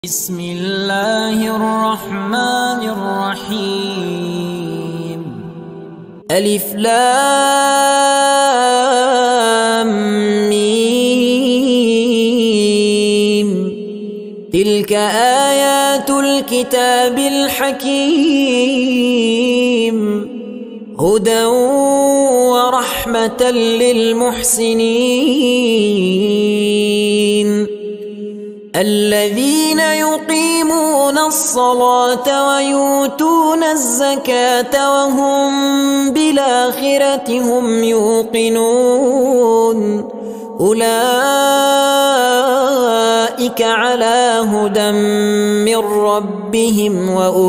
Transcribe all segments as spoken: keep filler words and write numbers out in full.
بسم الله الرحمن الرحيم. ألف لام ميم. تلك آيات الكتاب الحكيم، هدى ورحمة للمحسنين الذين يقيمون الصلاة ويؤتون الزكاة وهم بالآخرة هم يوقنون، أولئك على هدى من ربهم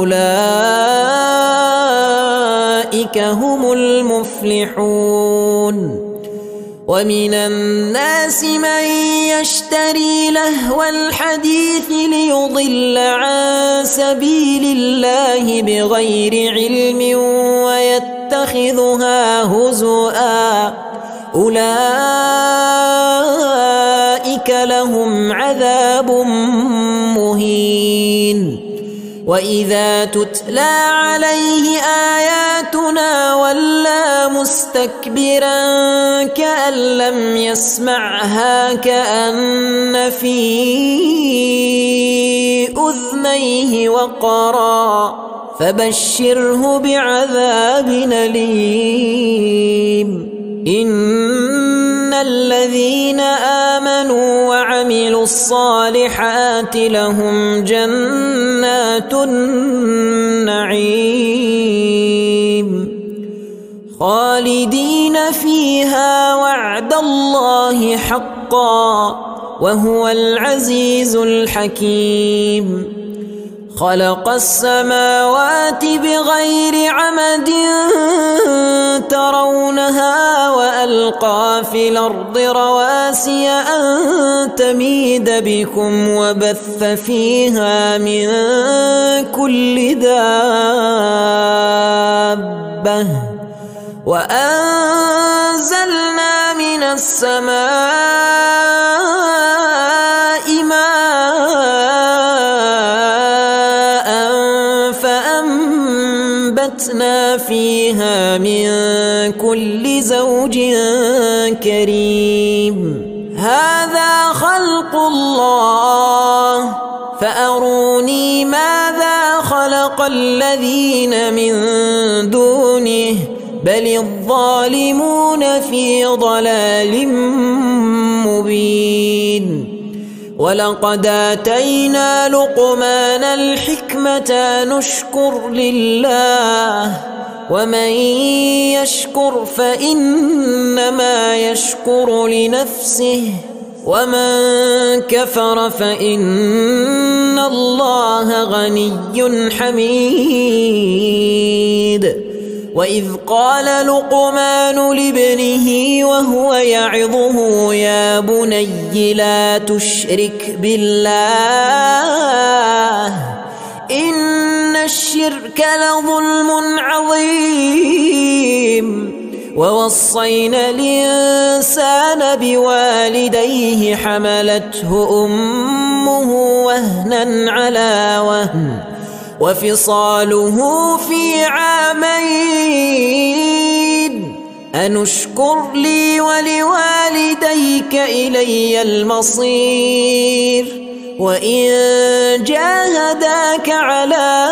وأولئك هم المفلحون. ومن الناس من يشتري لهو الحديث ليضل عن سبيل الله بغير علم ويتخذها هزؤا، أولئك لهم عذاب مهين. وإذا تتلى عليه آياتنا ولى مستكبرا كأن لم يسمعها كأن في أذنيه وقرا، فبشره بعذاب أليم. إن الذين آمنوا وعملوا الصالحات لهم جنات النعيم خالدين فيها، وعد الله حقا وهو العزيز الحكيم. خلق السماوات بغير عمد ترونها وألقى في الأرض رواسي أن تميد بكم وبث فيها من كل دابة، وأنزلنا من السماء ماء فأنبتنا فيها من كل زوج كريم. هذا خلق الله فأروني ماذا خلق الذين من دونه بل الظالمون في ضلال مبين. ولقد آتينا لقمان الحكمة نشكر لله، ومن يشكر فإنما يشكر لنفسه، ومن كفر فإن الله غني حميد. وإذ قال لقمان لابنه وهو يعظه يا بني لا تشرك بالله إن الشرك لظلم عظيم. ووصينا الإنسان بوالديه حملته أمه وهنا على وهن وفصاله في عامين أن اشكر لي ولوالديك إلي المصير. وإن جاهداك على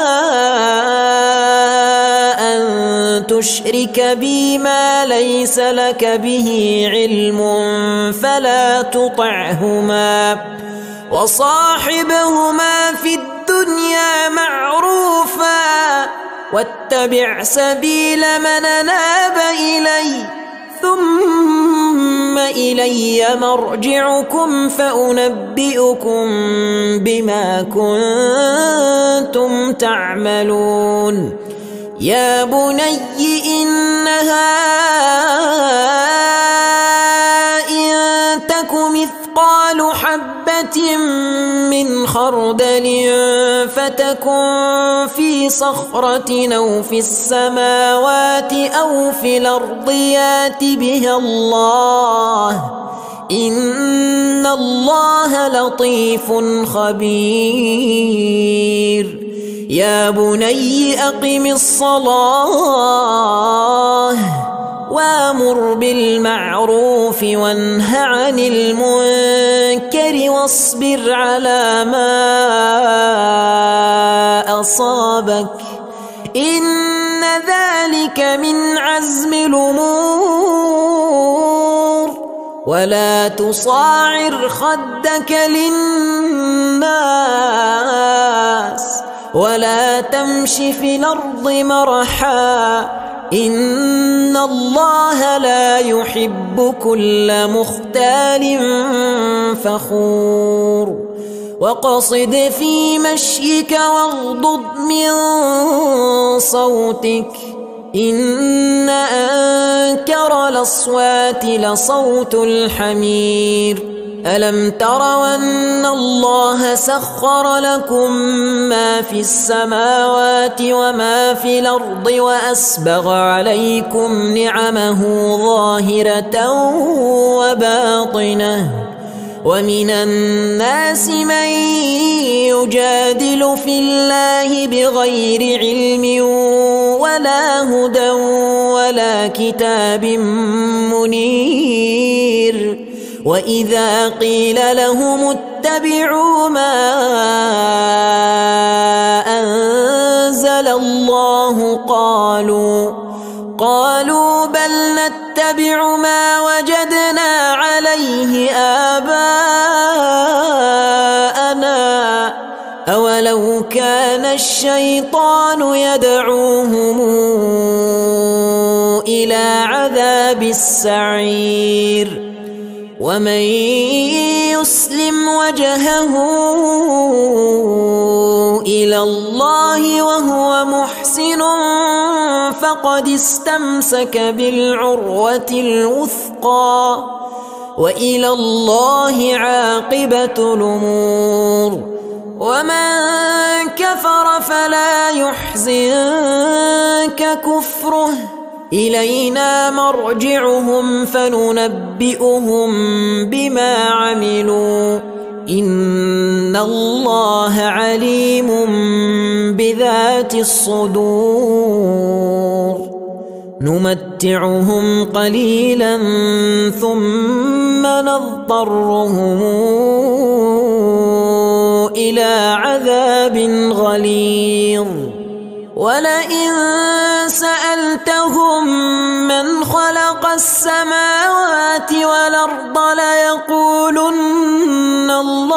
أن تشرك بي ما ليس لك به علم فلا تطعهما، وصاحبهما في الدنيا معروفا، واتبع سبيل من أناب إلي، ثم إلي مرجعكم فأنبئكم بما كنتم تعملون. يا بني إنها إن تك مثقال حبة من خردل فتكن في صخرة أو في السماوات أو في الأرض يات بها الله، إن الله لطيف خبير يا بني أقم الصلاة وامر بالمعروف وانه عن المنكر واصبر على ما أصابك إن ذلك من عزم الأمور ولا تصاعر خدك للناس ولا تمش في الأرض مرحا إن الله لا يحب كل مختال فخور وقصد في مشيك واغضض من صوتك إن أنكر الأصوات لصوت الحمير ألم تروا أن الله سخر لكم ما في السماوات وما في الأرض وأسبغ عليكم نعمه ظاهرة وباطنة ومن الناس من يجادل في الله بغير علم ولا هدى ولا كتاب منير وإذا قيل لهم اتبعوا ما أنزل الله قالوا قالوا بل نتبع ما وجدنا عليه آباءنا أولو كان الشيطان يدعوهم إلى عذاب السعير ومن يسلم وجهه إلى الله وهو محسن فقد استمسك بالعروة الوثقى وإلى الله عاقبة الأمور ومن كفر فلا يحزنك كفره إلينا مرجعهم فننبئهم بما عملوا إن الله عليم بذات الصدور نمتعهم قليلا ثم نضطرهم إلى عذاب غليظ ولئن سألتهم من خلق السماوات والأرض ليقولن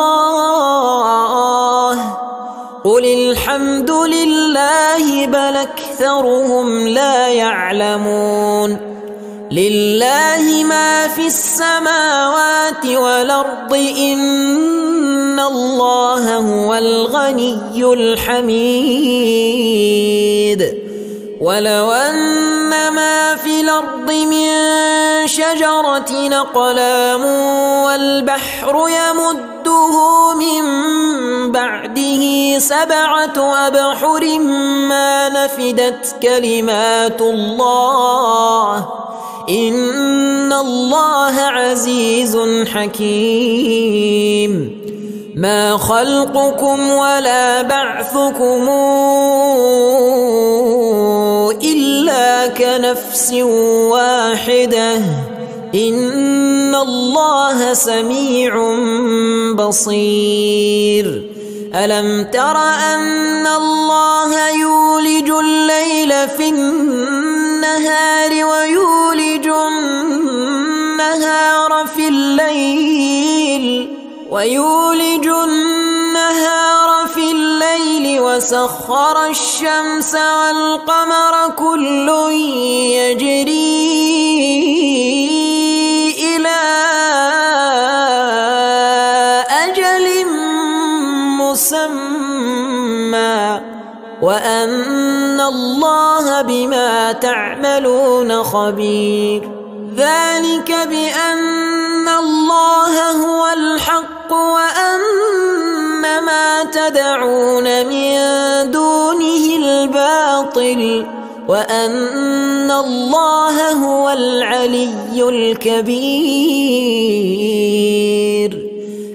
الله قل الحمد لله بل أكثرهم لا يعلمون لله ما في السماوات والأرض إن الله هو الغني الحميد ولو أن ما في الأرض من شجرة أقلام والبحر يمده من بعده سبعة أبحر ما نفدت كلمات الله إن الله عزيز حكيم ما خلقكم ولا بعثكم إلا كنفس واحدة إن الله سميع بصير ألم تر أن الله يولج الليل في النهار ويولج النهار في الليل ويولج النهار في الليل وسخر الشمس والقمر كل يجري إلى أجل مسمى وأن الله بما تعملون خبير ذلك بأن الله هو الحق وأن ما تدعون من دونه الباطل وأن الله هو العلي الكبير.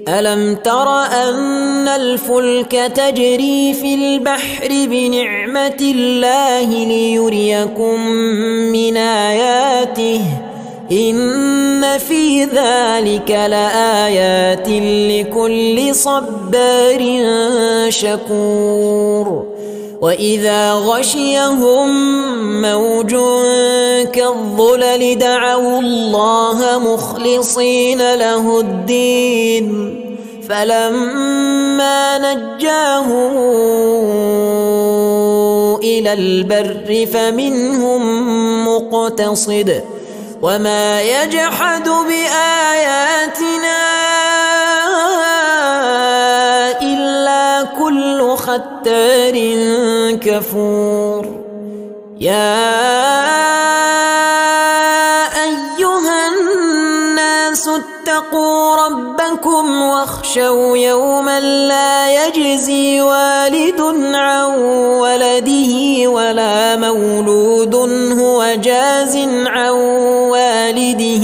ألم تر أن الفلك تجري في البحر بنعمة الله ليريكم من آياته إن في ذلك لآيات لكل صبار شكور وإذا غشيهم موج كالظلل دعوا الله مخلصين له الدين فلما نجاهم إلى البر فمنهم مقتصد وما يجحد بآياتنا إلا كل ختار كفور يا أيها الناس اتقوا ربكم واخشوا يوما لا يجزي والد عن ولده ولا مولود هو جاز عن والده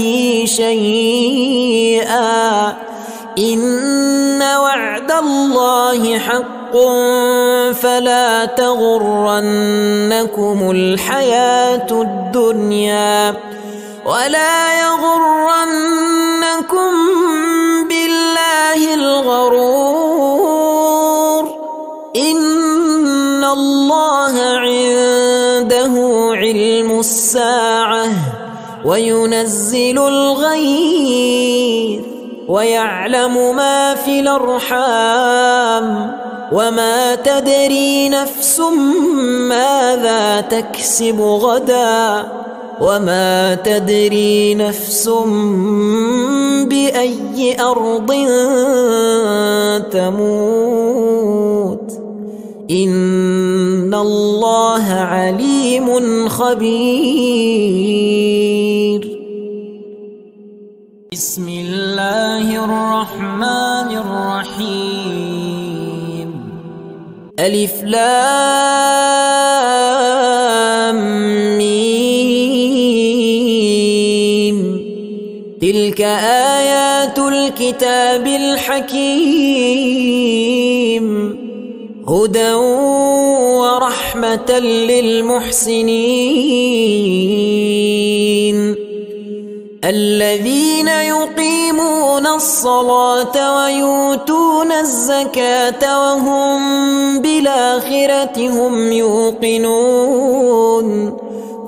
شيئا إن وعد الله حق فلا تغرنكم الحياة الدنيا ولا يغرنكم بالله الغرور إن الله عنده علم الساعة وينزل الغيث ويعلم ما في الأرحام وما تدري نفس ماذا تكسب غدا وما تدري نفس بأي أرض تموت إن الله عليم خبير بسم الله الرحمن الرحيم ألف لام ميم تلك آيات الكتاب الحكيم هدى ورحمة للمحسنين الذين يقيمون الصلاة ويؤتون الزكاة وهم بالآخرة هم يوقنون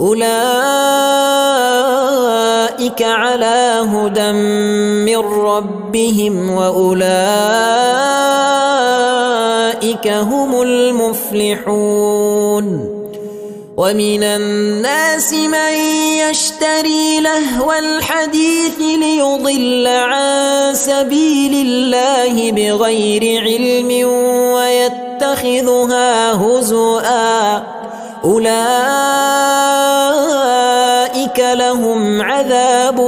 أولئك على هدى من ربهم وأولئك هم المفلحون ومن الناس من يشتري لهو الحديث ليضل عن سبيل الله بغير علم ويتخذها هزؤا أولئك لهم عذاب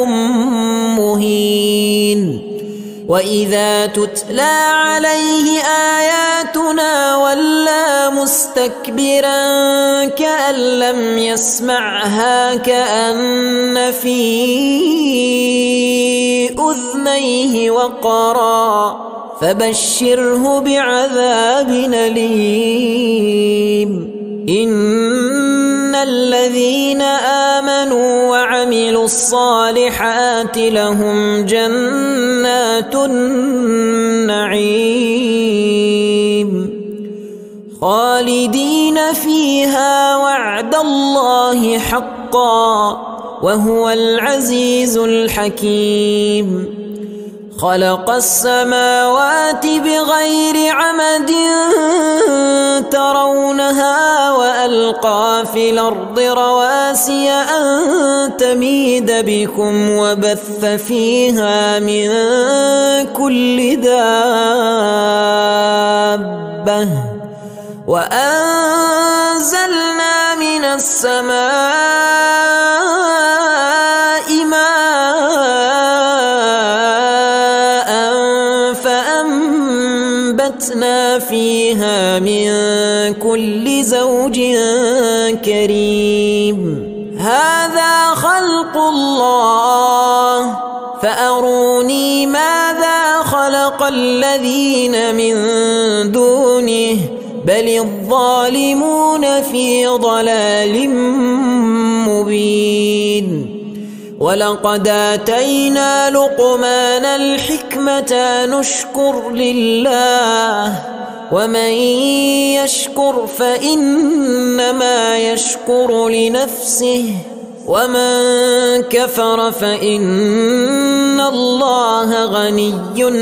مهين وإذا تتلى عليه آياتنا ولى مستكبرا كأن لم يسمعها كأن في أذنيه وقرا فبشره بعذاب أليم إن الذين آمنوا وعملوا الصالحات لهم جنات النعيم خالدين فيها وعد الله حقا وهو العزيز الحكيم خلق السماوات بغير عمد ترونها وألقى في الأرض رواسي أن تميد بكم وبث فيها من كل دابة وأنزلنا من السماء ماء فأنبتنا فيها من كل زوج كريم هذا خلق الله فأروني ماذا خلق خلق الذين من دونه بل الظالمون في ضلال مبين ولقد آتينا لقمان الحكمة أن اشكر لله ومن يشكر فإنما يشكر لنفسه ومن كفر فإن الله غني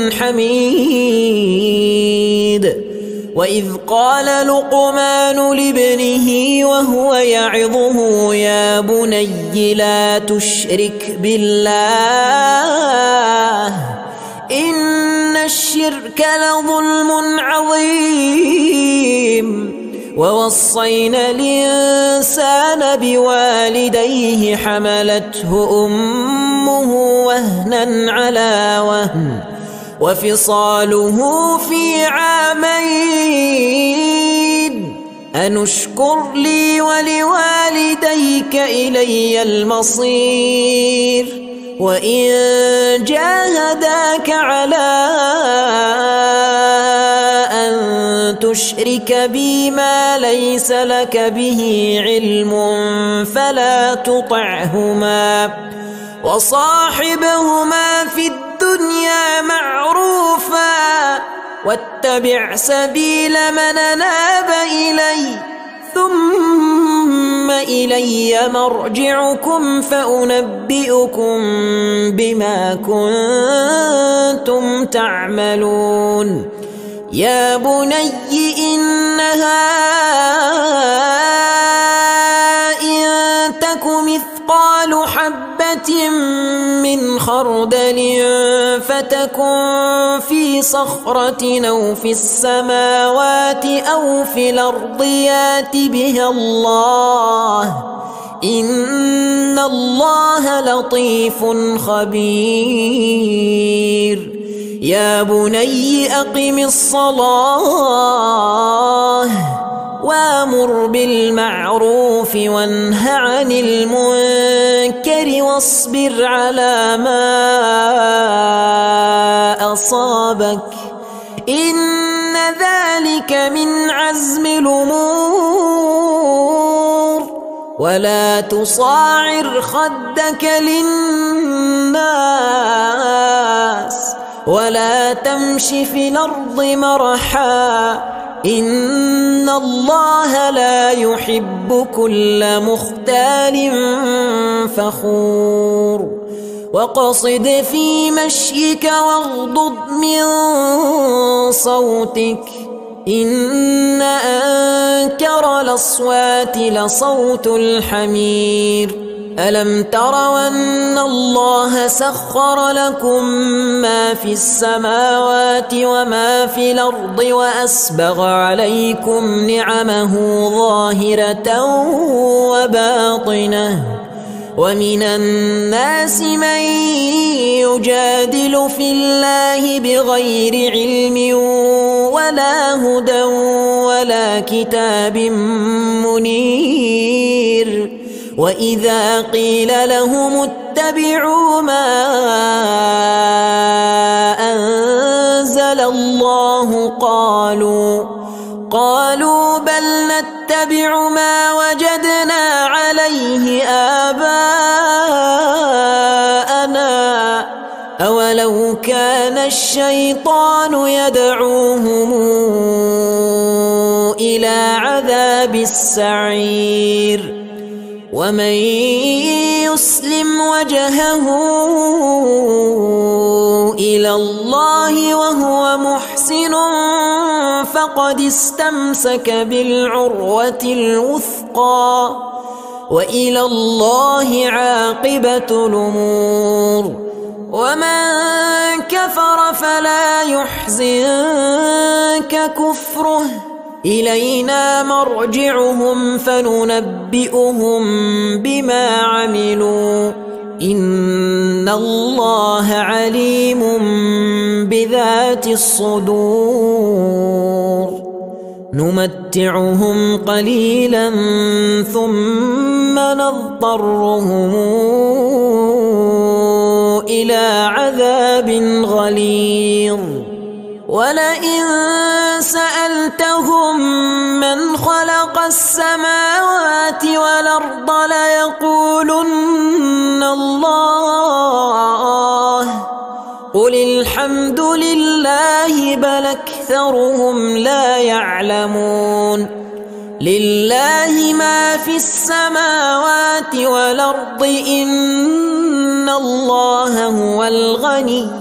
حميد وإذ قال لقمان لابنه وهو يعظه يا بني لا تشرك بالله إن الشرك لظلم عظيم ووصينا الإنسان بوالديه حملته أمه وهنا على وهن وفصاله في عامين أن اشكر لي ولوالديك إلي المصير وإن جاهداك على أن تشرك بي ما ليس لك به علم فلا تطعهما وصاحبهما في الدنيا معروفا واتبع سبيل من أناب إلي ثم إلي مرجعكم فأنبئكم بما كنتم تعملون يا بني إنها إن تك مثقال حبة من خردل فتكن في صخرة أو في السماوات أو في الأرض يات بها الله إن الله لطيف خبير يا بني أقم الصلاة وامر بالمعروف وانه عن المنكر واصبر على ما أصابك إن ذلك من عزم الأمور ولا تصاعر خدك للناس ولا تمش في الأرض مرحا إن الله لا يحب كل مختال فخور وقصد في مشيك واغضض من صوتك إن أنكر الأصوات لصوت الحمير ألم تروا أن الله سخر لكم ما في السماوات وما في الأرض وأسبغ عليكم نعمه ظاهرة وباطنة ومن الناس من يجادل في الله بغير علم ولا هدى ولا كتاب منير وإذا قيل لهم اتبعوا ما أنزل الله قالوا قالوا بل نتبع ما وجدنا عليه آباءنا أولو كان الشيطان يدعوهم إلى عذاب السعير ومن يسلم وجهه إلى الله وهو محسن فقد استمسك بالعروة الوثقى وإلى الله عاقبة الأمور ومن كفر فلا يحزنك كفره إلينا مرجعهم فننبئهم بما عملوا إن الله عليم بذات الصدور نمتعهم قليلا ثم نضطرهم إلى عذاب غليظ ولئن سألتهم من خلق السماوات والأرض ليقولن الله قل الحمد لله بل أكثرهم لا يعلمون لله ما في السماوات والأرض إن الله هو الغني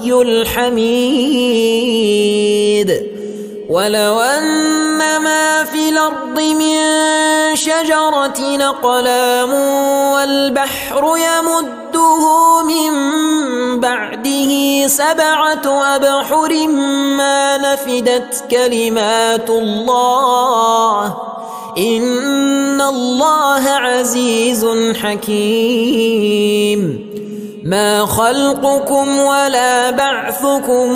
الحميد ولو أن ما في الأرض من شجرة أقلام والبحر يمده من بعده سبعة أبحر ما نفدت كلمات الله إن الله عزيز حكيم ما خلقكم ولا بعثكم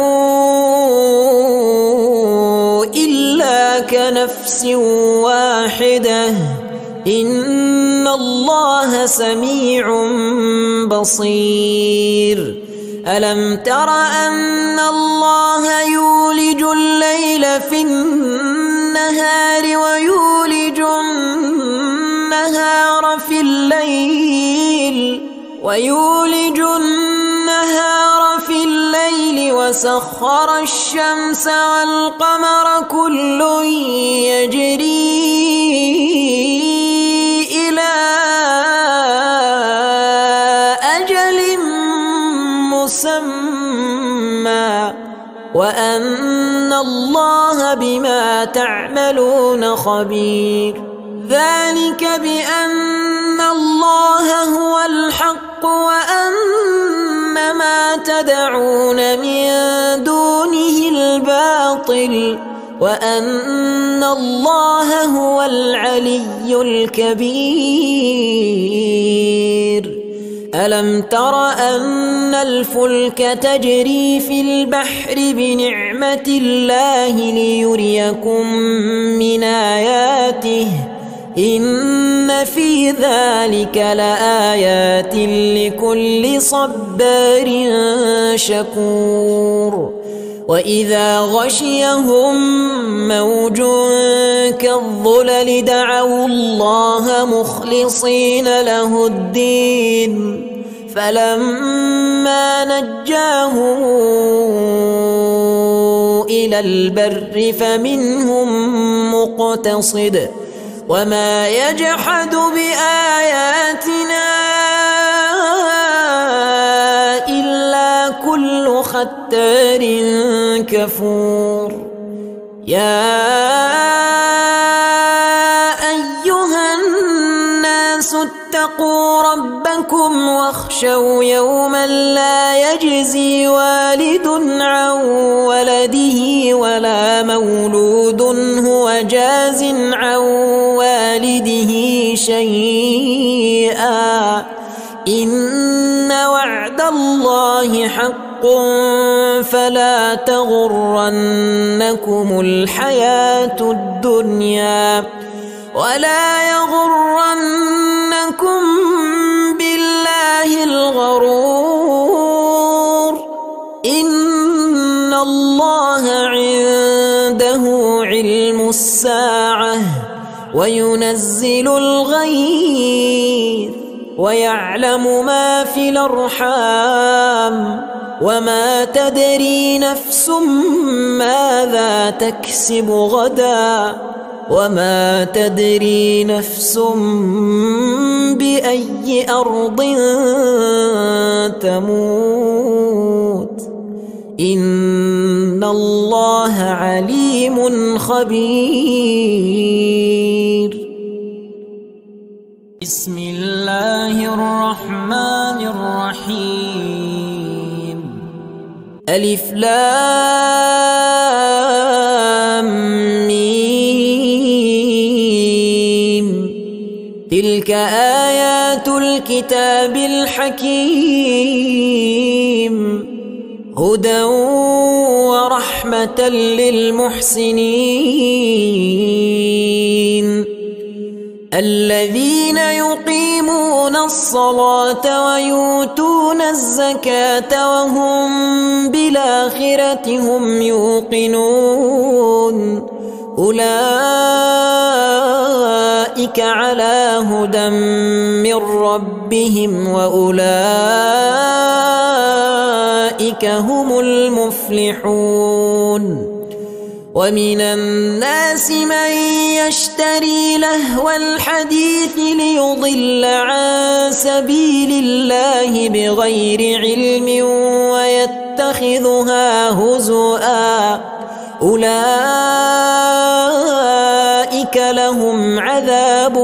إلا كنفس واحدة إن الله سميع بصير ألم تر أن الله يولج الليل في النهار ويولج النهار في الليل ويولج النهار في الليل وسخر الشمس والقمر كل يجري إلى أجل مسمى وأن الله بما تعملون خبير ذلك بأن الله هو الحق وأن ما تدعون من دونه الباطل وأن الله هو العلي الكبير ألم تر أن الفلك تجري في البحر بنعمة الله ليريكم من آياته إن في ذلك لآيات لكل صبار شكور وإذا غشيهم موج كالظلل دعوا الله مخلصين له الدين فلما نجاهم إلى البر فمنهم مقتصد وما يجحد بآياتنا إلا كل ختار كفور يا أيها الناس اتقوا ربكم واخشوا يوما لا يجزي والد عن ولده ولا مولود هو جاز عن والده شيئا إن وعد الله حق فلا تغرنكم الحياة الدنيا ولا يغرنكم بالله الغرور إن الله عنده علم الساعة وينزل الغيث ويعلم ما في الأرحام وما تدري نفس ماذا تكسب غدا وما تدري نفس بأي أرض تموت إن الله عليم خبير بسم الله الرحمن الرحيم ألف لام ميم تلك آيات الكتاب الحكيم هدى ورحمة للمحسنين الذين يقيمون الصلاة ويؤتون الزكاة وهم بالآخرة هم يوقنون أولئك على هدى من ربهم وأولئك هم المفلحون ومن الناس من يشتري لهو الحديث ليضل عن سبيل الله بغير علم ويتخذها هزؤا أولئك لهم عذاب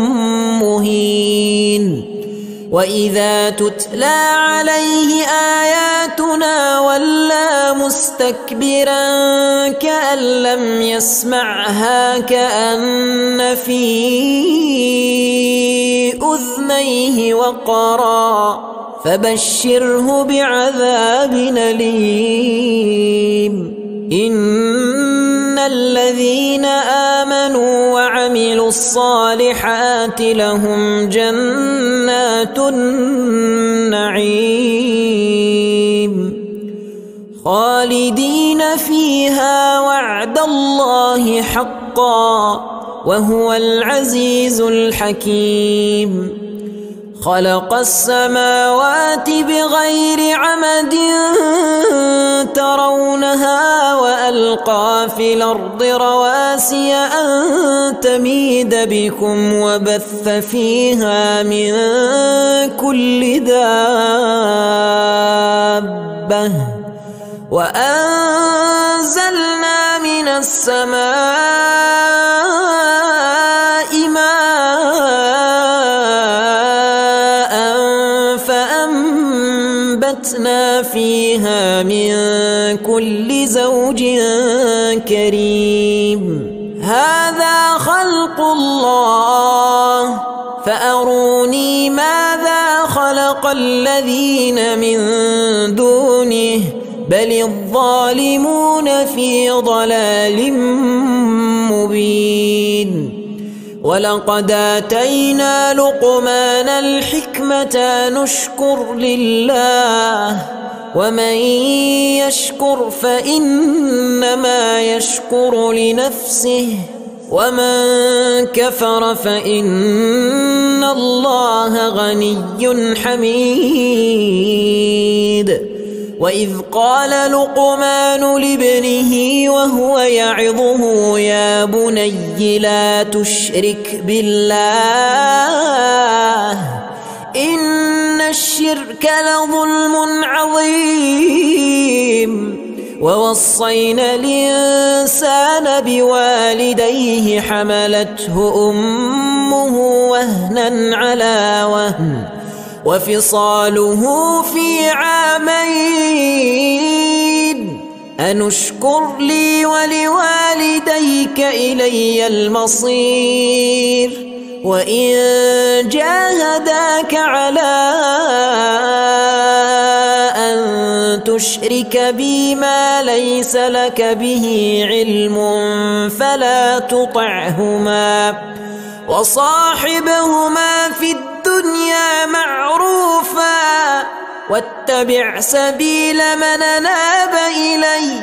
مهين وإذا تتلى عليه آياتنا ولى مستكبرا كأن لم يسمعها كأن في أذنيه وقرا فبشره بعذاب أليم إن الذين آمنوا وعملوا الصالحات لهم جنات النعيم خالدين فيها وعد الله حقا وهو العزيز الحكيم خلق السماوات بغير عمد ترونها وألقى في الأرض رواسي أن تميد بكم وبث فيها من كل دابة وأنزلنا من السماء ماء فأنبتنا فيها من كل زوج كريم هذا خلق الله فأروني ماذا خلق الذين من دونه بل الظالمون في ضلال مبين ولقد آتينا لقمان الحكمة أن اشكر لله ومن يشكر فإنما يشكر لنفسه ومن كفر فإن الله غني حميد وإذ قال لقمان لابنه وهو يعظه يا بني لا تشرك بالله إن الشرك لظلم عظيم ووصينا الإنسان بوالديه حملته أمه وهنا على وهن وفصاله في عامين أن اشكر لي ولوالديك إلي المصير وإن جاهداك على أن تشرك بي ما ليس لك به علم فلا تطعهما وصاحبهما في الدنيا معروفا واتبع سبيل من أناب إلي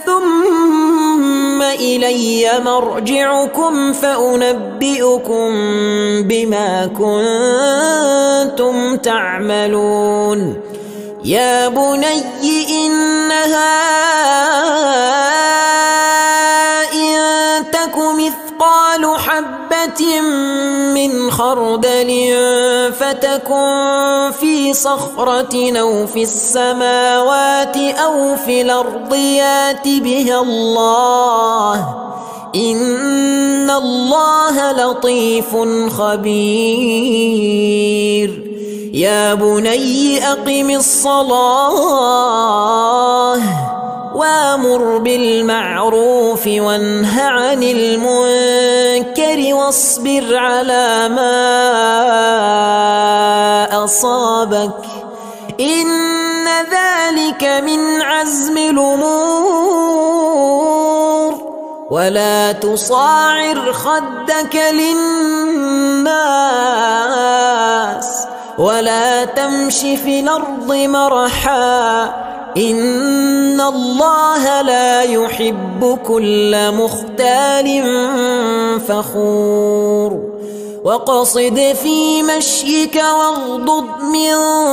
ثم إلي مرجعكم فأنبئكم بما كنتم تعملون يا بني إنها إن تك مثقال حبة من خردل فتكن في صخرة أو في السماوات أو في الأرض يات بها الله إن الله لطيف خبير يا بني أقم الصلاة وامر بالمعروف وانه عن المنكر واصبر على ما أصابك إن ذلك من عزم الأمور ولا تصاعر خدك للناس ولا تمش في الأرض مرحا إن الله لا يحب كل مختال فخور وقصد في مشيك واغضض من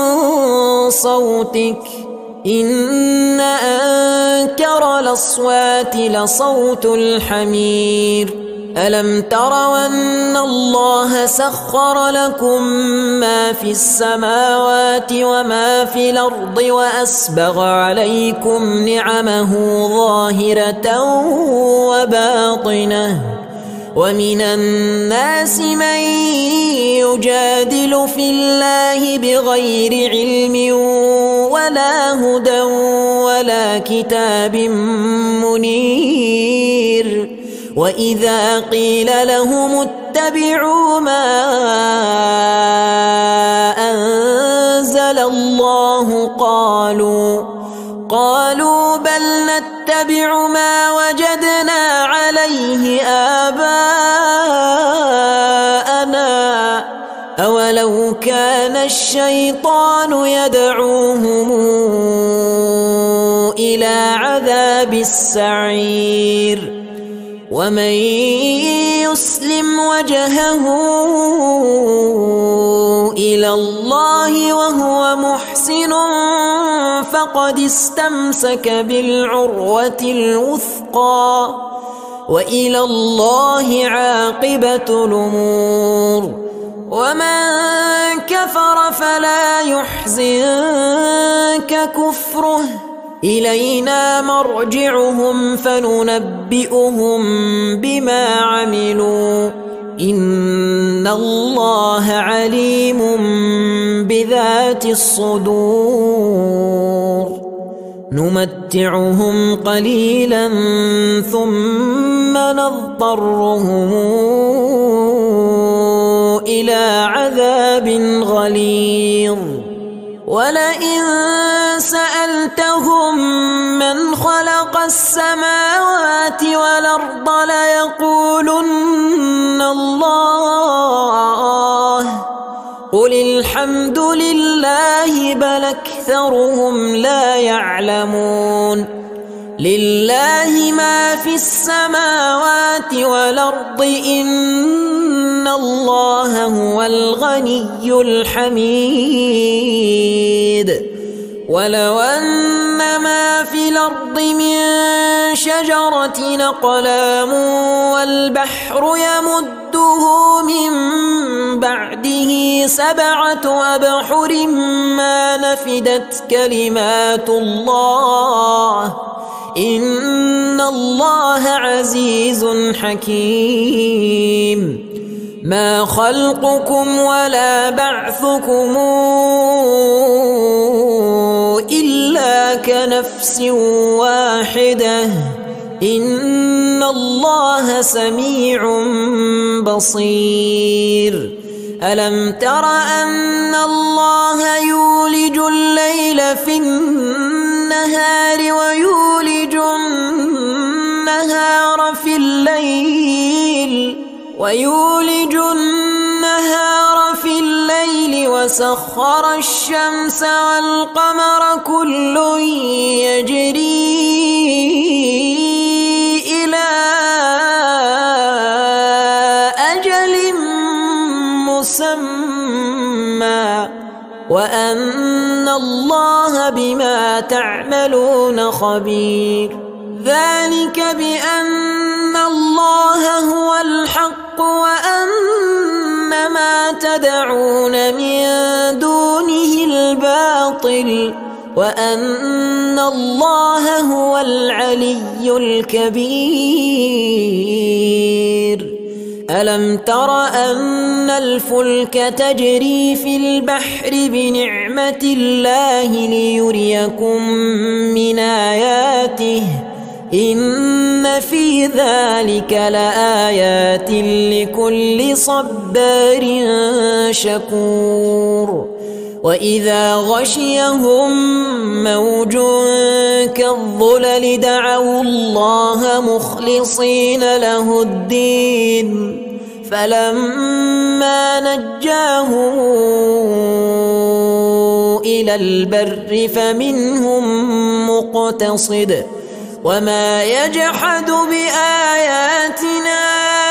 صوتك إن أنكر الأصوات لصوت الحمير ألم تروا أن الله سخر لكم ما في السماوات وما في الأرض وأسبغ عليكم نعمه ظاهرة وباطنة ومن الناس من يجادل في الله بغير علم ولا هدى ولا كتاب منير وإذا قيل لهم اتبعوا ما أنزل الله قالوا قالوا بل نتبع ما وجدنا عليه آباءنا أولو كان الشيطان يدعوهم إلى عذاب السعير ومن يسلم وجهه إلى الله وهو محسن فقد استمسك بالعروة الوثقى وإلى الله عاقبة الأمور ومن كفر فلا يحزنك كفره إلينا مرجعهم فننبئهم بما عملوا إن الله عليم بذات الصدور نمتعهم قليلا ثم نضطرهم إلى عذاب غليظ ولئن سألتهم من خلق السماوات والأرض ليقولن الله قل الحمد لله بل أكثرهم لا يعلمون لله ما في السماوات والأرض إن الله هو الغني الحميد ولو أن ما في الأرض من شجرة أقلام والبحر يمده من بعده سبعة أبحر ما نفدت كلمات الله إن الله عزيز حكيم ما خلقكم ولا بعثكم إلا كنفس واحدة إن الله سميع بصير ألم تر أن الله يولج الليل في النهار ويولج النهار في الليل ويولج النهار في الليل وسخر الشمس والقمر كل يجري إلى أجل مسمى وأن الله بما تعملون خبير ذلك بأن الله هو الحق وأن ما تدعون من دونه الباطل وأن الله هو العلي الكبير ألم تر أن الفلك تجري في البحر بنعمة الله ليريكم من آياته إن في ذلك لآيات لكل صبار شكور وإذا غشيهم موج كالظلل دعوا الله مخلصين له الدين فلما فلما نجاهم إلى البر فمنهم مقتصد وما يجحد بآياتنا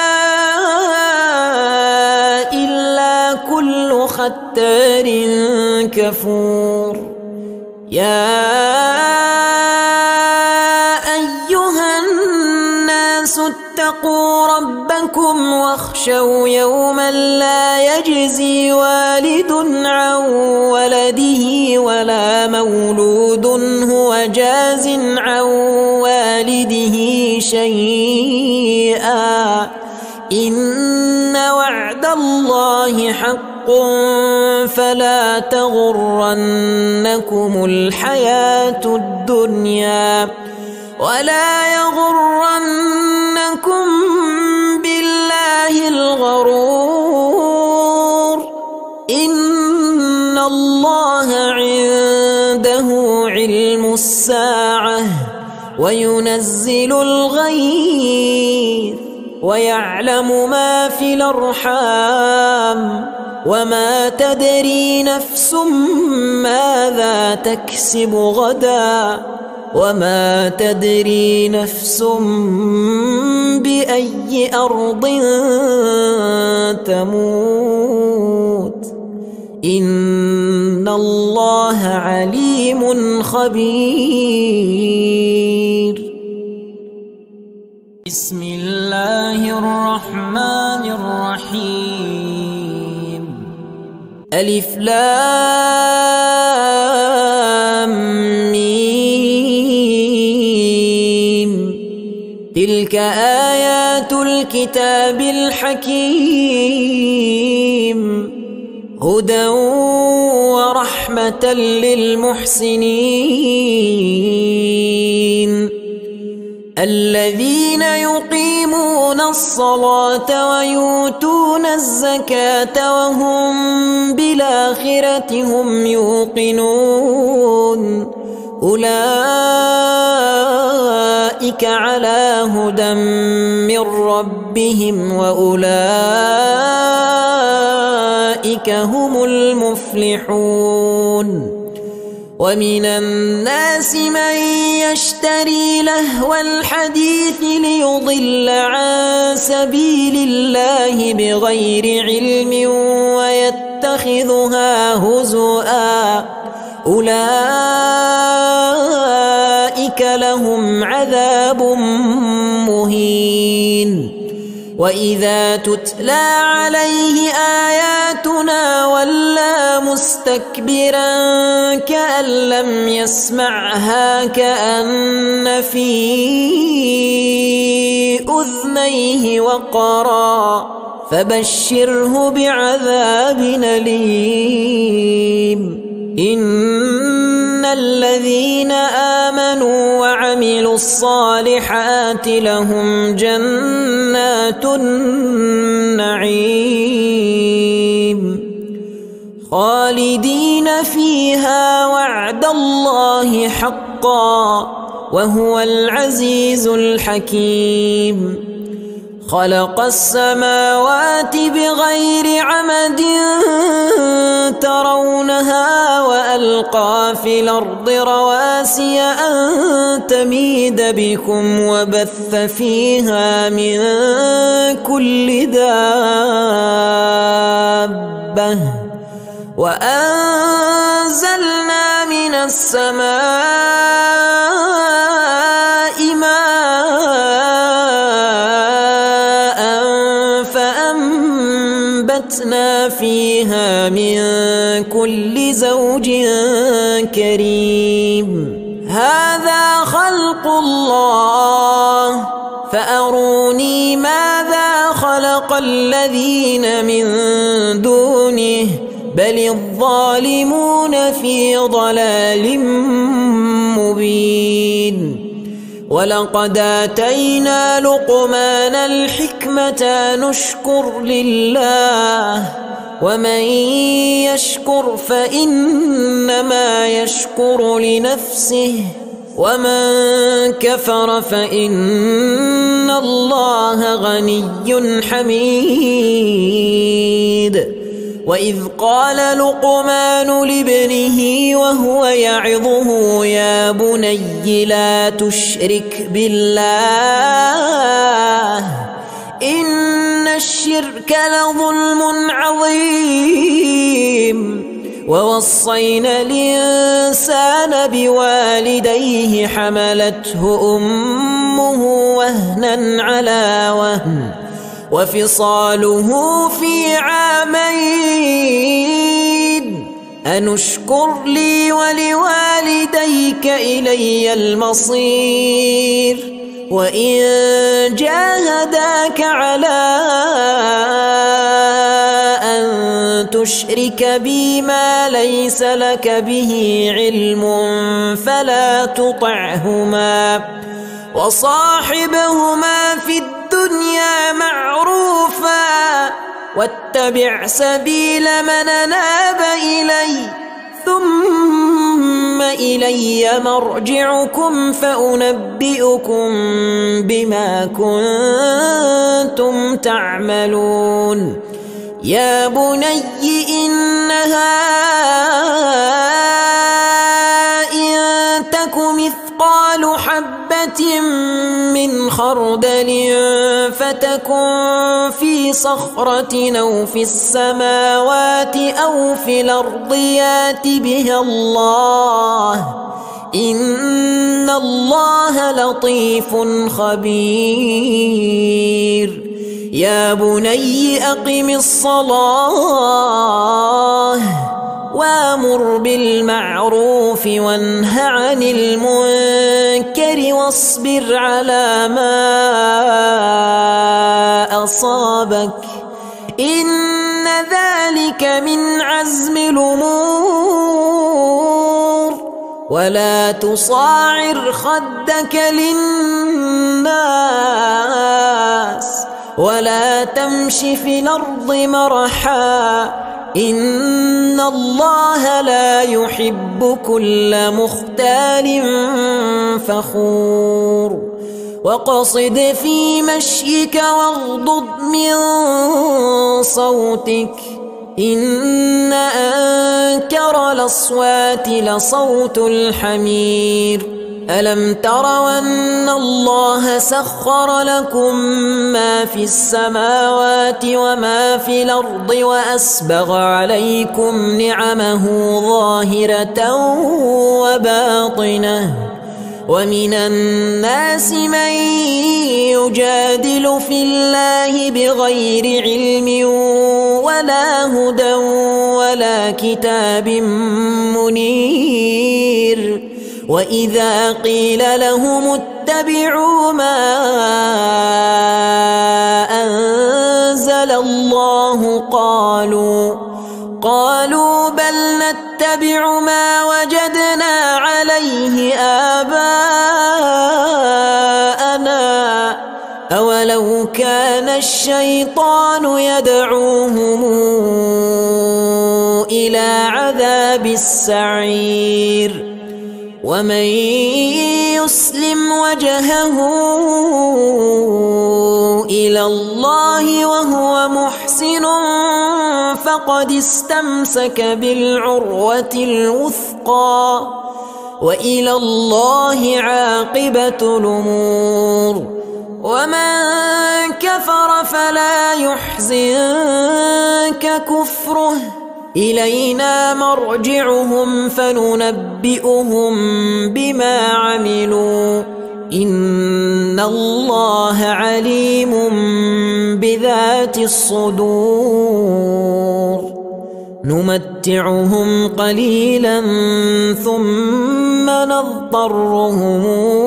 إلا كل ختار كفور. يا أيها الناس اتقوا ربكم واخشوا يوما لا يجزي والد عن ولده ولا مولود هو جاز عن والده شيئا إن وعد الله حق فلا تغرنكم الحياة الدنيا ولا يغرنكم بالله الغرور إن الله عنده علم الساعة وينزل الغيث ويعلم ما في الأرحام وما تدري نفس ماذا تكسب غدا وما تدري نفس بأي أرض تموت إن الله عليم خبير. بسم الله الرحمن الرحيم. ألف لام ميم تلك آيات الكتاب الحكيم هدى ورحمة للمحسنين الذين يقيمون الصلاة ويؤتون الزكاة وهم بالآخرة هم يوقنون أولئك على هدى من ربهم وأولئك هم المفلحون. ومن الناس من يشتري لهو الحديث ليضل عن سبيل الله بغير علم ويتخذها هزؤا أولئك لهم عذاب مهين. وإذا تتلى عليه آياتنا ولى مستكبرا كأن لم يسمعها كأن في أذنيه وقرا فبشره بعذاب أليم. إن الذين آمنوا وعملوا الصالحات لهم جنات النعيم خالدين فيها وعد الله حقا وهو العزيز الحكيم. خلق السماوات بغير عمد ترونها وألقى في الأرض رواسي أن تميد بكم وبث فيها من كل دابة وأنزلنا من السماء ماء فأنبتنا فيها من كل زوج كريم. هذا خلق الله فأروني ماذا خلق الذين من دونه بل الظالمون في ضلال مبين. ولقد آتينا لقمان الحكمة نشكر لله ومن يشكر فإنما يشكر لنفسه ومن كفر فإن الله غني حميد. وإذ قال لقمان لابنه وهو يعظه يا بني لا تشرك بالله إن الشرك لظلم عظيم. ووصينا الإنسان بوالديه حملته أمه وهنا على وهن وفصاله في عامين أن اشكر لي ولوالديك إلي المصير. وإن جاهداك على أن تشرك بي ما ليس لك به علم فلا تطعهما وصاحبهما في الدنيا معروفا واتبع سبيل من أناب إلي ثم إلي مرجعكم فأنبئكم بما كنتم تعملون. يا بني إنها إن تك مثقال حبة من خردل فتكن في صخرة أو في السماوات أو في الأرض يات بها الله إن الله لطيف خبير. يا بني أقم الصلاة وامر بالمعروف وانه عن المنكر واصبر على ما أصابك إن ذلك من عزم الأمور. ولا تصاعر خدك للناس ولا تمش في الأرض مرحا إن الله لا يحب كل مختال فخور. وقصد في مشيك واغضض من صوتك إن أنكر الأصوات لصوت الحمير. ألم تروا أن الله سخر لكم ما في السماوات وما في الأرض وأسبغ عليكم نعمه ظاهرة وباطنة ومن الناس من يجادل في الله بغير علم ولا هدى ولا كتاب منير. وإذا قيل لهم اتبعوا ما أنزل الله قالوا قالوا بل نتبع ما وجدنا عليه آباءنا أولو كان الشيطان يدعوهم إلى عذاب السعير. ومن يسلم وجهه إلى الله وهو محسن فقد استمسك بالعروة الوثقى وإلى الله عاقبة الأمور. ومن كفر فلا يحزنك كفره إلينا مرجعهم فننبئهم بما عملوا إن الله عليم بذات الصدور. نمتعهم قليلا ثم نضطرهم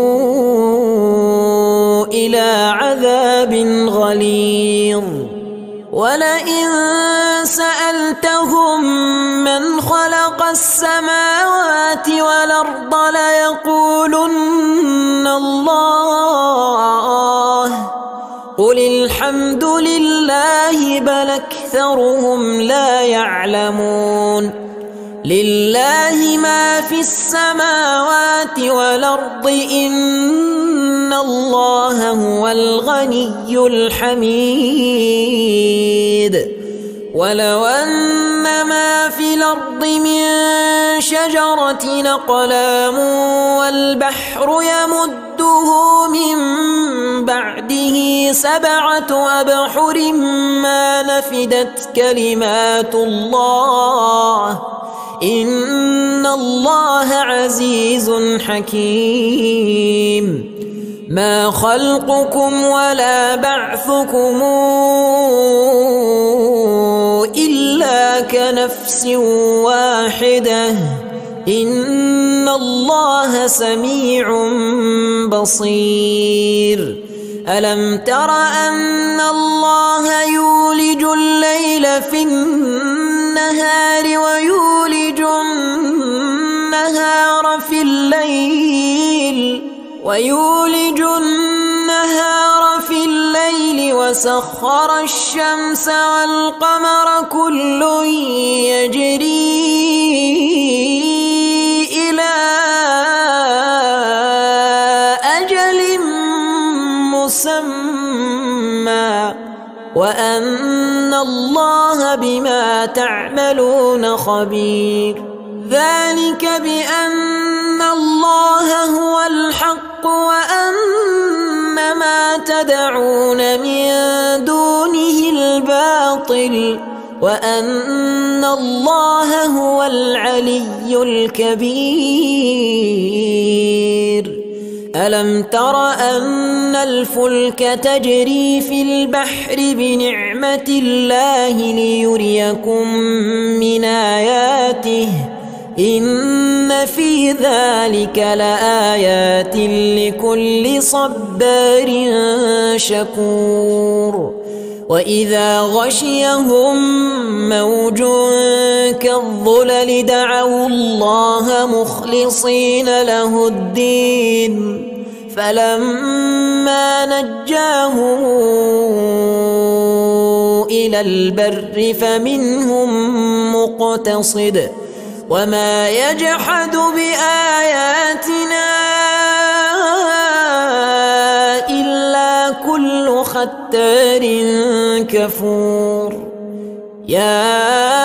إلى عذاب غليظ. ولئن سألتهم من خلق السماوات والأرض ليقولن الله قل الحمد لله بل أكثرهم لا يعلمون. لله ما في السماوات والأرض إن الله هو الغني الحميد ولو أن ما في الأرض من شجرة أقلام والبحر يمده من بعده سبعة أبحر ما نفدت كلمات الله إن الله عزيز حكيم ما خلقكم ولا بعثكم إلا كنفس واحدة إن الله سميع بصير ألم تر أن الله يولج الليل في النهار ويولج النهار في الليل ويولج النهار في الليل وسخر الشمس والقمر كل يجري إلى أجل مسمى وأن الله بما تعملون خبير ذلك بأن الله هو الحق وأن ما تدعون من دونه الباطل وأن الله هو العلي الكبير ألم تر أن الفلك تجري في البحر بنعمة الله ليريكم من آياته إن في ذلك لآيات لكل صبار شكور وإذا غشيهم موج كالظلل دعوا الله مخلصين له الدين فلما نجاهم إلى البر فمنهم مقتصد وما يجحد بآياتنا إلا كل ختار كفور يا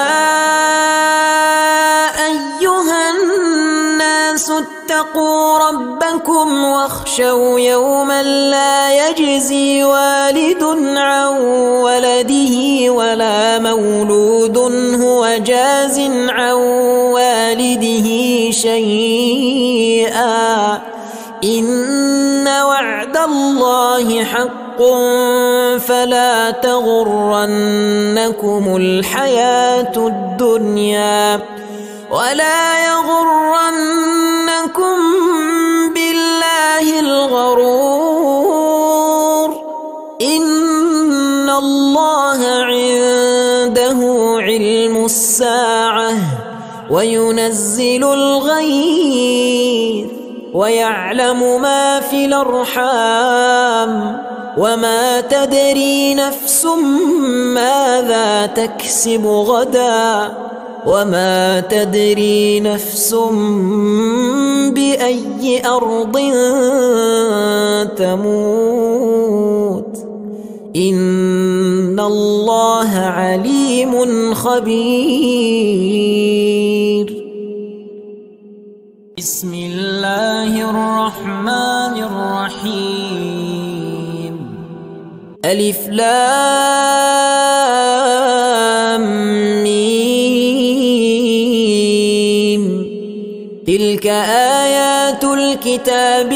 أيها الناس اتقوا ربكم واخشوا يوما لا يجزي والد عن ولده ولا مولود هو جاز عن والده شيئا إن وعد الله حق فلا تغرنكم الحياة الدنيا ولا يغرنكم بالله الغرور إن الله عنده علم الساعة وينزل الغيث ويعلم ما في الأرحام وما تدري نفس ماذا تكسب غدا وما تدري نفس بأي أرض تموت إن الله عليم خبير بسم الله الرحمن الرحيم ألف لام ميم تلك آيات الكتاب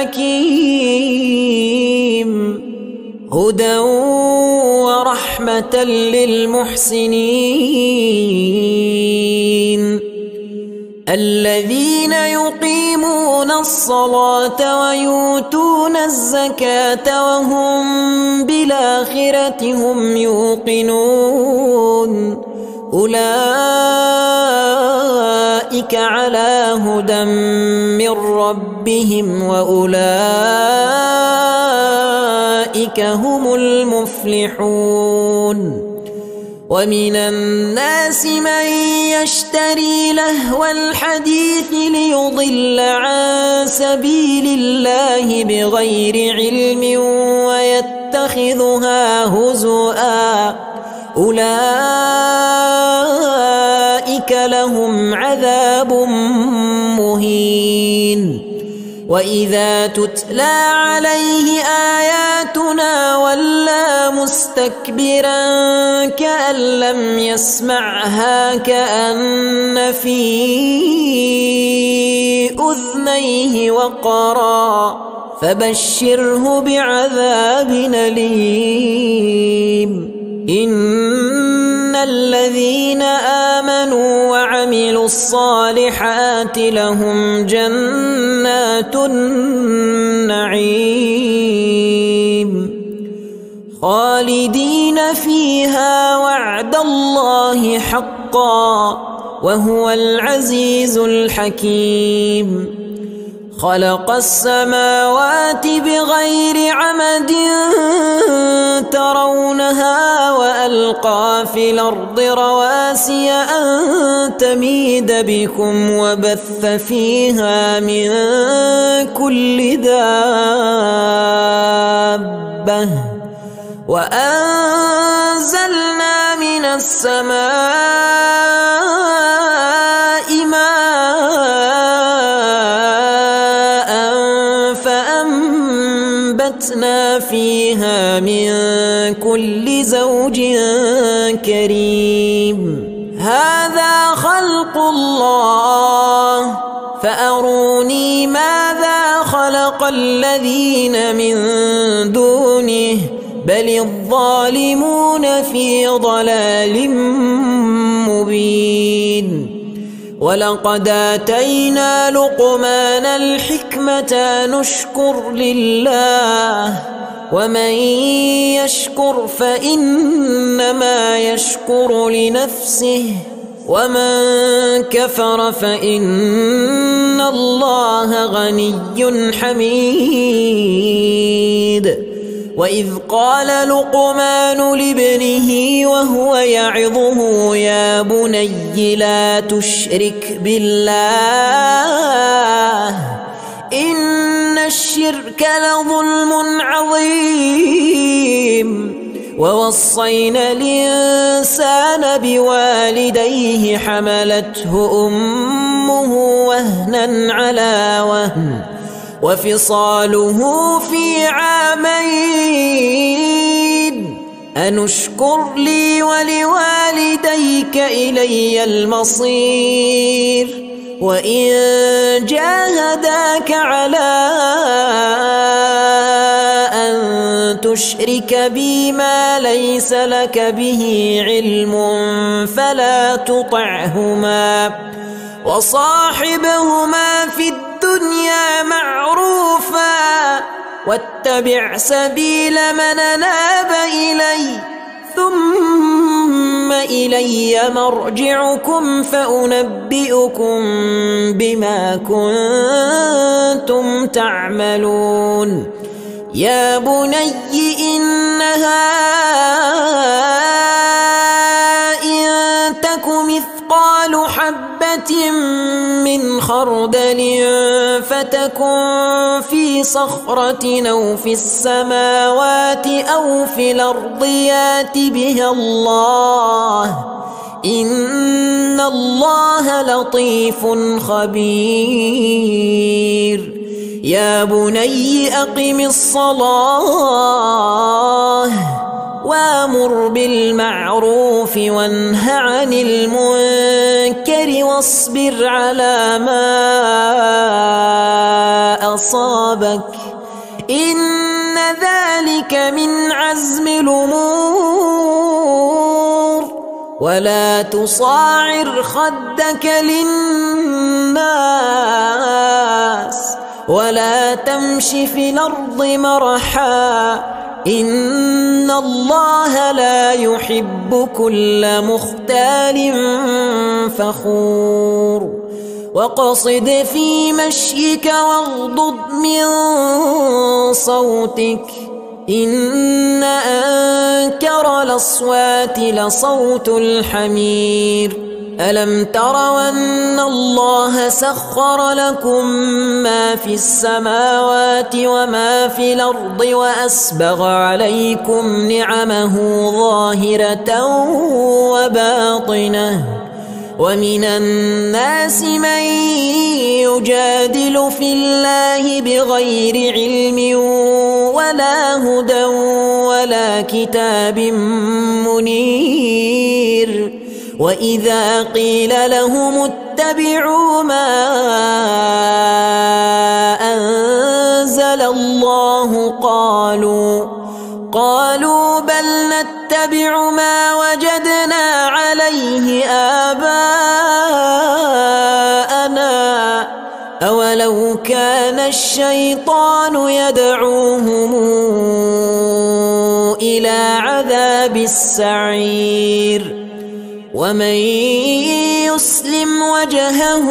الحكيم هدى ورحمة للمحسنين الذين يقيمون الصلاة ويؤتون الزكاة وهم بالآخرة هم يوقنون أولئك على هدى من ربهم وأولئك هم المفلحون ومن الناس من يشتري لهو الحديث ليضل عن سبيل الله بغير علم ويتخذها هزؤا أولئك لهم عذاب مهين وإذا تتلى عليه آياتنا ولى مستكبرا كأن لم يسمعها كأن في أذنيه وقرا فبشره بعذاب أليم إن الذين آمنوا وعملوا الصالحات لهم جنات النعيم خالدين فيها وعد الله حقا وهو العزيز الحكيم خلق السماوات بغير عمد ترونها وألقى في الأرض رواسي أن تميد بكم وبث فيها من كل دابة وأنزلنا من السماء ماء فأنبتنا فيها من كل زوج كريم هذا خلق الله فأروني ماذا خلق الذين من دونه بل الظالمون في ضلال مبين ولقد آتينا لقمان الحكمة أن اشكر لله ومن يشكر فإنما يشكر لنفسه ومن كفر فإن الله غني حميد وإذ قال لقمان لابنه وهو يعظه يا بني لا تشرك بالله إن الشرك لظلم عظيم ووصينا الإنسان بوالديه حملته أمه وهنا على وهن وفصاله في عامين أن اشكر لي ولوالديك إلي المصير وإن جاهداك على أن تشرك بي ما ليس لك به علم فلا تطعهما وصاحبهما في الدنيا معروفا واتبع سبيل من أناب إلي ثم إلي مرجعكم فأنبئكم بما كنتم تعملون يا بني إنها إن تك مثقال حبة من خردل فتكن في صخرة أو في السماوات أو في الأرض يات بها الله إن الله لطيف خبير يا بني أقم الصلاة وامر بالمعروف وانه عن المنكر واصبر على ما أصابك إن ذلك من عزم الأمور ولا تصاعر خدك للناس ولا تمش في الأرض مرحا إن الله لا يحب كل مختال فخور وقصد في مشيك واغضض من صوتك إن أنكر الأصوات لصوت الحمير ألم تروا أن الله سخر لكم ما في السماوات وما في الأرض وأسبغ عليكم نعمه ظاهرة وباطنة ومن الناس من يجادل في الله بغير علم ولا هدى ولا كتاب منير وإذا قيل لهم اتبعوا ما أنزل الله قالوا قالوا بل نتبع ما وجدنا عليه آباءنا أولو كان الشيطان يدعوهم إلى عذاب السعير ومن يسلم وجهه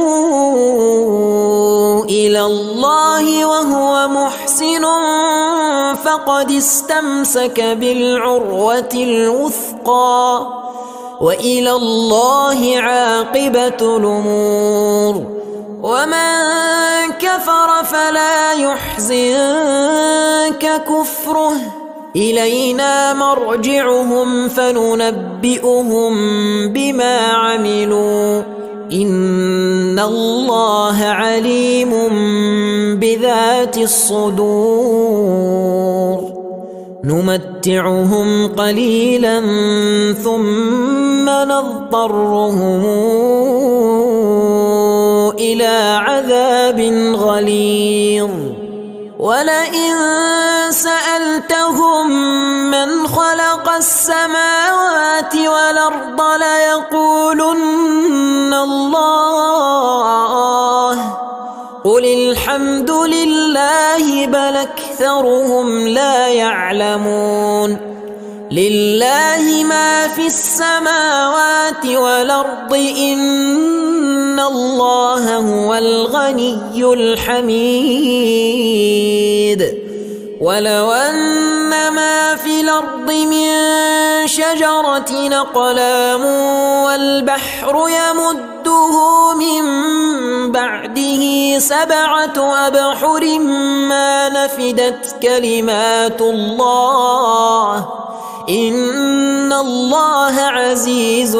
إلى الله وهو محسن فقد استمسك بالعروة الوثقى وإلى الله عاقبة الأمور ومن كفر فلا يحزنك كفره إلينا مرجعهم فننبئهم بما عملوا إن الله عليم بذات الصدور نمتعهم قليلا ثم نضطرهم إلى عذاب غليظ ولئن سألتهم من خلق السماوات والأرض ليقولن الله قل الحمد لله بل أكثرهم لا يعلمون لله ما في السماوات والأرض إن الله هو الغني الحميد ولو أن ما في الأرض من شجرة أقلام والبحر يمده من بعده سبعة أبحر ما نفدت كلمات الله إن الله عزيز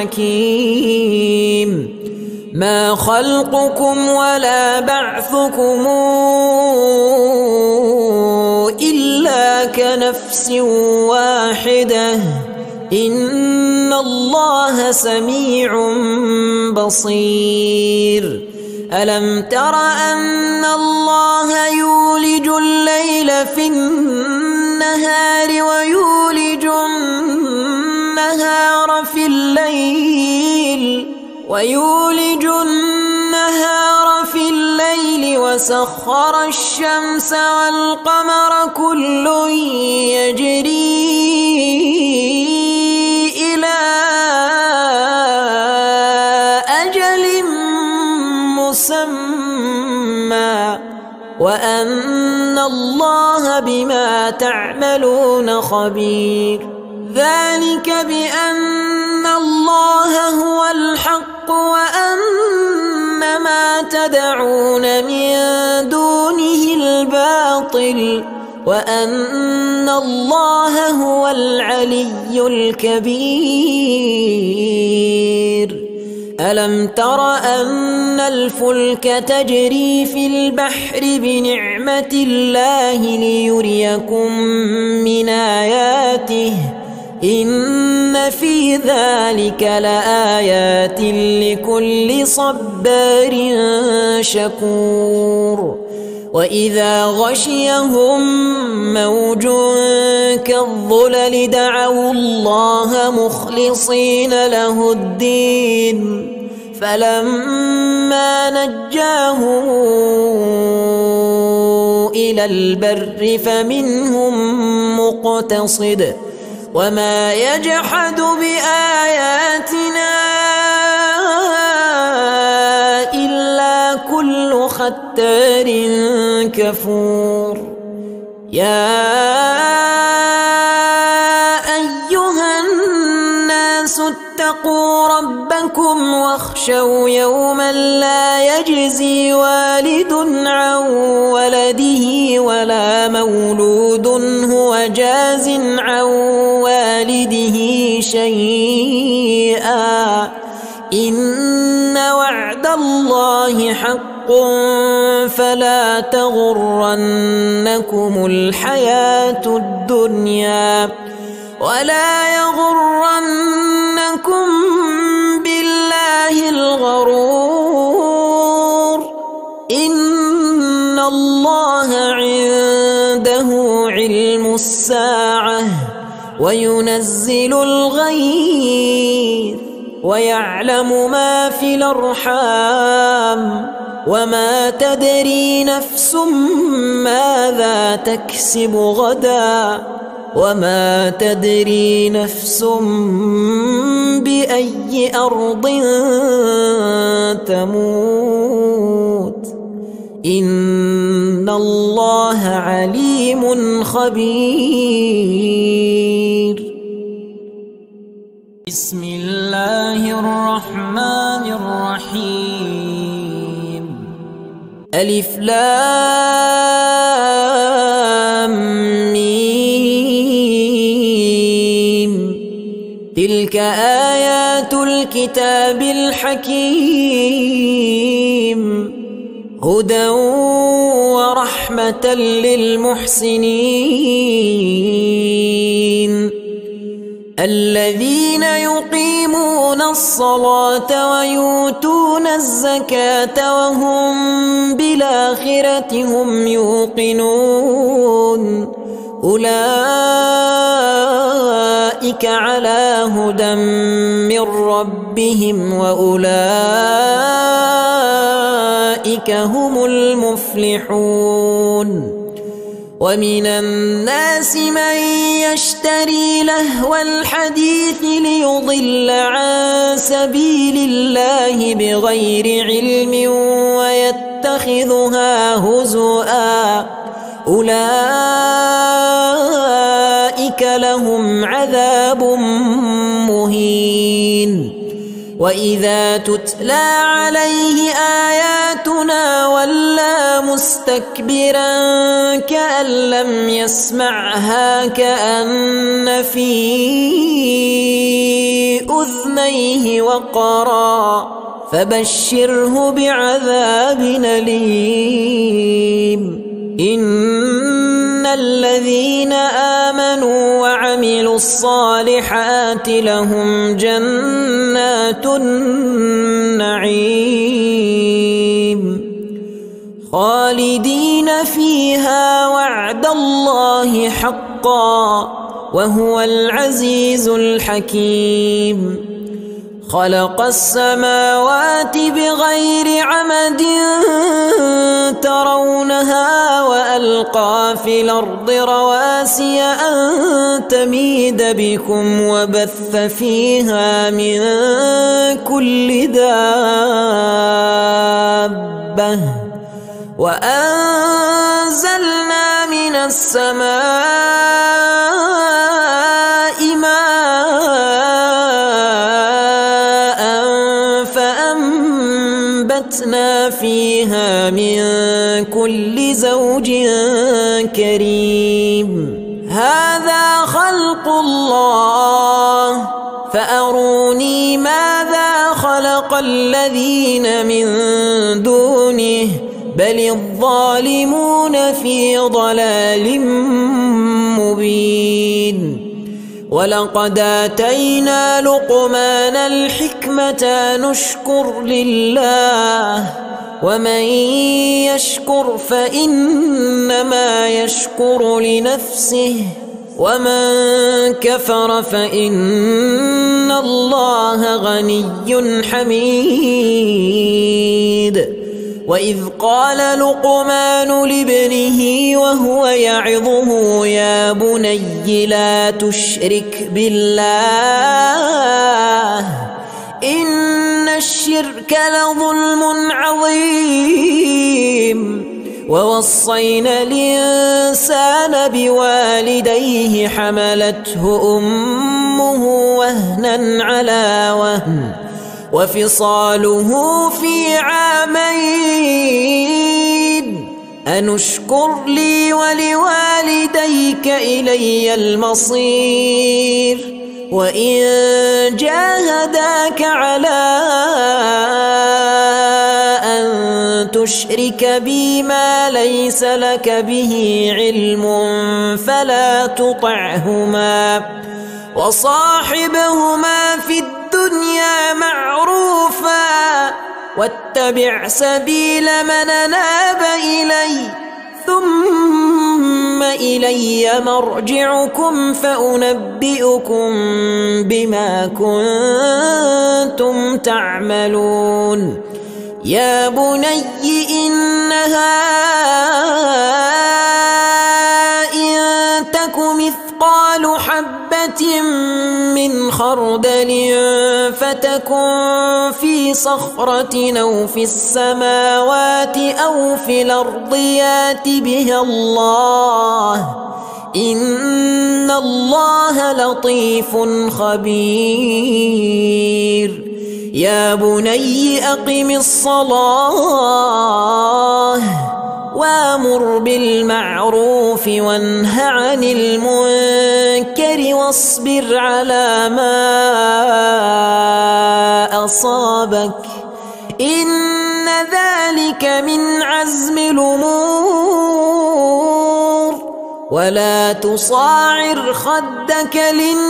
حكيم ما خلقكم ولا بعثكم إلا كنفس واحدة إن الله سميع بصير ألم تر أن الله يولج الليل في النهار ويولج النهار في الليل ويولج النهار في الليل وسخر الشمس والقمر كل يجري إلى أجل مسمى وأن الله بما تعملون خبير ذلك بأن الله هو الحق وأن ما تدعون من دونه الباطل وأن الله هو العلي الكبير ألم تر أن الفلك تجري في البحر بنعمة الله ليريكم من آياته إن في ذلك لآيات لكل صبار شكور وإذا غشيهم موج كالظلل دعوا الله مخلصين له الدين فلما نجاهم إلى البر فمنهم مقتصد وما يجحد بآياتنا إلا كل ختار كفور يا أيها الناس اتقوا ربكم واخشوا يوما لا يجزي والد عن ولده ولا مولود هو جاز عن والده شيئا إن وعد الله حق فلا تغرنكم الحياة الدنيا ولا يغرنكم بالله الغرور إن الله عنده علم الساعة وينزل الغيث ويعلم ما في الأرحام وما تدري نفس ماذا تكسب غدا وما تدري نفس بأي أرض تموت إن الله عليم خبير. بسم الله الرحمن الرحيم. ألف لام ميم. تلك آيات الكتاب الحكيم هدى ورحمة للمحسنين الذين يقيمون الصلاة ويؤتون الزكاة وهم بالآخرة هم يوقنون أولئك على هدى من ربهم وأولئك هم المفلحون. ومن الناس من يشتري لهو الحديث ليضل عن سبيل الله بغير علم ويتخذها هزؤا أولئك لهم عذاب مهين. وإذا تتلى عليه آياتنا ولى مستكبرا كأن لم يسمعها كأن في أذنيه وقرا فبشره بعذاب أليم. إن الذين آمنوا وعملوا الصالحات لهم جنات النعيم خالدين فيها وعد الله حقا وهو العزيز الحكيم. خلق السماوات بغير عمد ترونها وألقى في الأرض رواسي أن تميد بكم وبث فيها من كل دابة وأنزلنا من السماء ماء فأنبتنا فيها من كل زوج كريم. هذا خلق الله فأروني ماذا خلق الذين من دونه بل الظالمون في ضلال مبين. ولقد آتينا لقمان الحكمة أن اشكر لله ومن يشكر فإنما يشكر لنفسه ومن كفر فإن الله غني حميد. وإذ قال لقمان لابنه وهو يعظه يا بني لا تشرك بالله إن الشرك لظلم عظيم. ووصينا الإنسان بوالديه حملته أمه وهنا على وهن وفصاله في عامين أن اشكر لي ولوالديك إلي المصير وإن جاهداك على أن تشرك بي ما ليس لك به علم فلا تطعهما وصاحبهما في الدنيا معروفا واتبع سبيل من أناب إلي ثم إلي مرجعكم فأنبئكم بما كنتم تعملون يا بني إنها إن تك مثقال حبة من خردل فتكن في صخرة أو في السماوات أو في الأرض يات بها الله إن الله لطيف خبير يا بني أقم الصلاة وامر بالمعروف وانه عن المنكر واصبر على ما أصابك إن ذلك من عزم الأمور ولا تصاعر خدك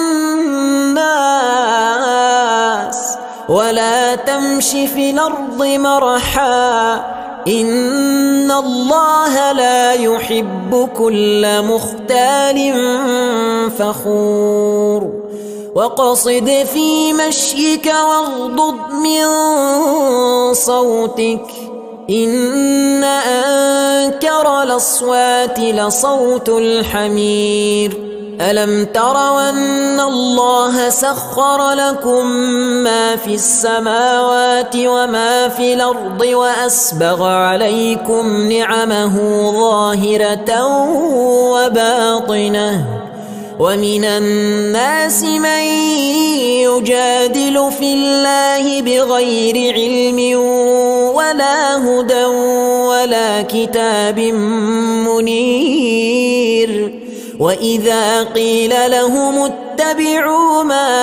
للناس ولا تمش في الأرض مرحا إن الله لا يحب كل مختال فخور وقصد في مشيك واغضض من صوتك إن أنكر الأصوات لصوت الحمير ألم تروا أن الله سخر لكم ما في السماوات وما في الأرض وأسبغ عليكم نعمه ظاهرة وباطنة ومن الناس من يجادل في الله بغير علم ولا هدى ولا كتاب منير وإذا قيل لهم اتبعوا ما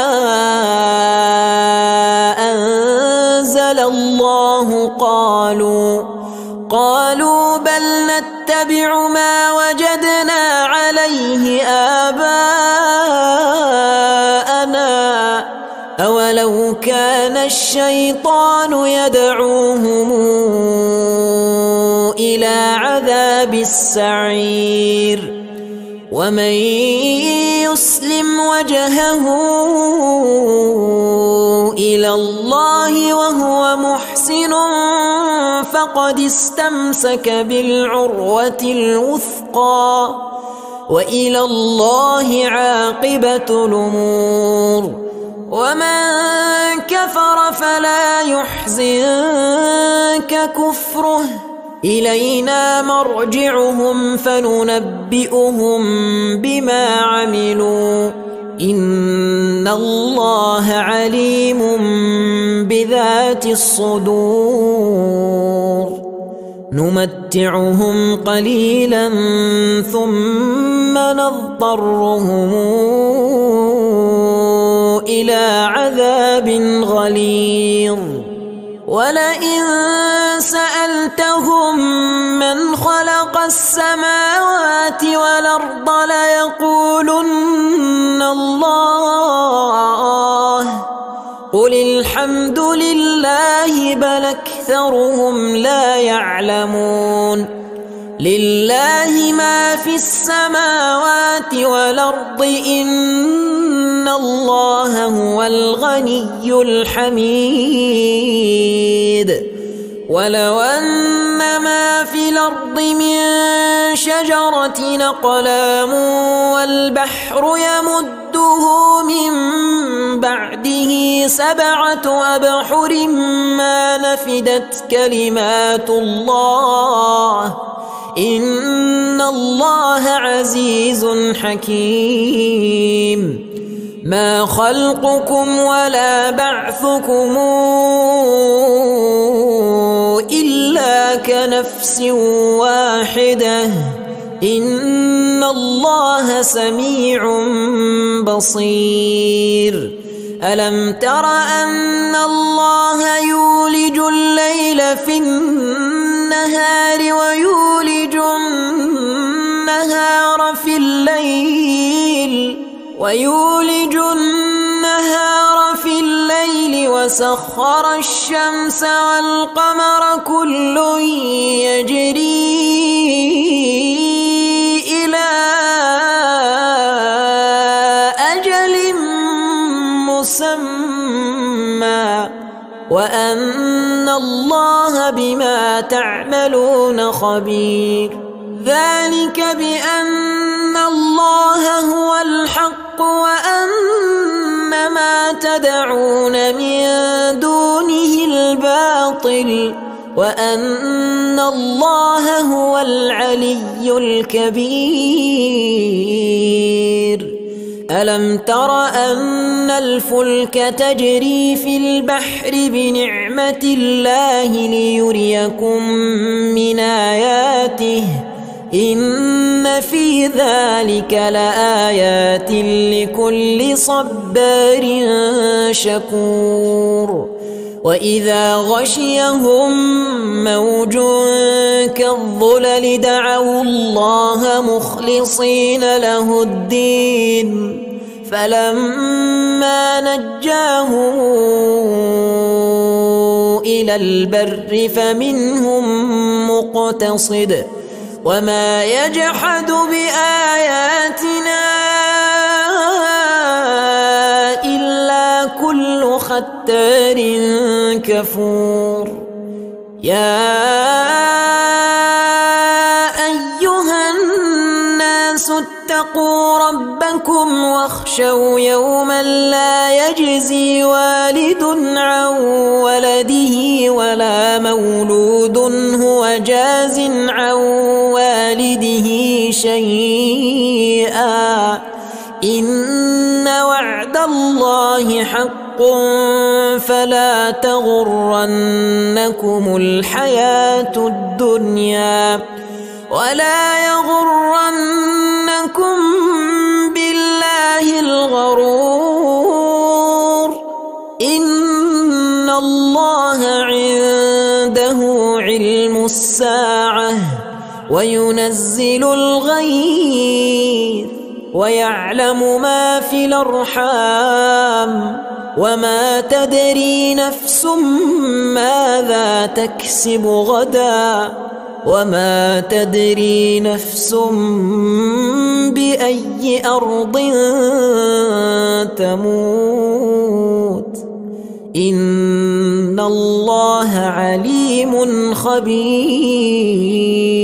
أنزل الله قالوا قالوا بل نتبع ما وجدنا عليه آباءنا أولو كان الشيطان يدعوهم إلى عذاب السعير ومن يسلم وجهه إلى الله وهو محسن فقد استمسك بالعروة الوثقى وإلى الله عاقبة الأمور ومن كفر فلا يحزنك كفره إلينا مرجعهم فننبئهم بما عملوا إن الله عليم بذات الصدور نمتعهم قليلا ثم نضطرهم إلى عذاب غليظ ولئن سألتهم من خلق السماوات والأرض ليقولن الله قل الحمد لله بل أكثرهم لا يعلمون لله ما في السماوات والأرض إن الله هو الغني الحميد ولو أن ما في الأرض من شجرة أقلام والبحر يمده من بعده سبعة أبحر ما نفدت كلمات الله إن الله عزيز حكيم ما خلقكم ولا بعثكم إلا كنفس واحدة إن الله سميع بصير ألم تر أن الله يولج الليل في النهار ويولج النهار في الليل ويولج النهار في الليل وسخر الشمس والقمر كل يجري إلى أجل مسمى وأن الله بما تعملون خبير ذلك بأن الله هو الحق وأن ما تدعون من دونه الباطل وأن الله هو العلي الكبير ألم تر أن الفلك تجري في البحر بنعمة الله ليريكم من آياته إن في ذلك لآيات لكل صبار شكور وإذا غشيهم موج كالظلل دعوا الله مخلصين له الدين فلما نجاهم إلى البر فمنهم مقتصد وما يجحد بآياتنا إلا كل ختار كفور يا أيها الناس اتقوا ربكم واخشوا يوما لا يجزي والد عن ولده ولا مولود هو جاز عن والده شيئا إن وعد الله حق فلا تغرنكم الحياة الدنيا ولا يغرنكم بالله الغرور إن الله عنده علم الساعة وينزل الغيث ويعلم ما في الأرحام وما تدري نفس ماذا تكسب غدا وما تدري نفس بأي أرض تموت إن الله عليم خبير.